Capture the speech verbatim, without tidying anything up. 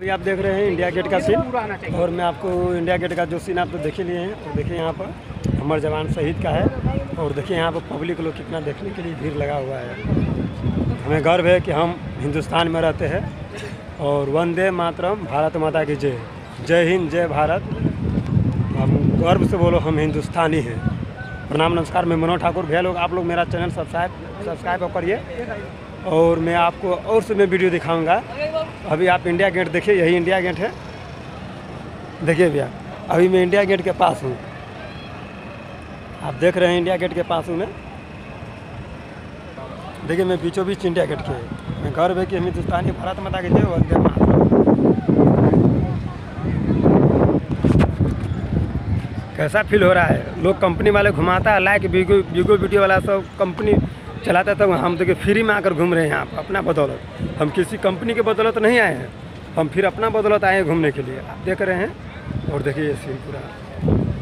अभी आप देख रहे हैं इंडिया गेट का सीन, और मैं आपको इंडिया गेट का जो सीन आप तो देख ही लिए हैं। और देखिए यहाँ पर अमर जवान शहीद का है, और देखिए यहाँ पर पब्लिक लोग कितना देखने के लिए भीड़ लगा हुआ है। हमें गर्व है कि हम हिंदुस्तान में रहते हैं। और वंदे मातरम, भारत माता की जय, जय हिंद, जय भारत। हम गर्व से बोलो, हम हिंदुस्तानी हैं। प्रणाम, नमस्कार। मैं मनोज ठाकुर। भैया लोग, आप लोग मेरा चैनल सब्सक्राइब सब्सक्राइब करिए, और मैं आपको और से मैं वीडियो दिखाऊंगा। अभी आप इंडिया गेट देखिए, यही इंडिया गेट है। देखिए भैया, अभी मैं इंडिया गेट के पास हूँ। आप देख रहे हैं इंडिया गेट के पास हूँ मैं। देखिए मैं बीचों बीच इंडिया गेट के, मैं गर्व है कि हम हिंदुस्तानी, भारत माता की जय, वंदे मातरम। कैसा फील हो रहा है? लोग कंपनी वाले घुमाता है, लाइक वीडियो वीडियो वीडियो वाला सब कंपनी चलाता था। हम देखिए फ्री में आकर घूम रहे हैं यहाँ पर अपना बदौलत। हम किसी कंपनी के बदौलत नहीं आए हैं, हम फिर अपना बदौलत आए हैं घूमने के लिए। आप देख रहे हैं, और देखिए ये सीन पूरा।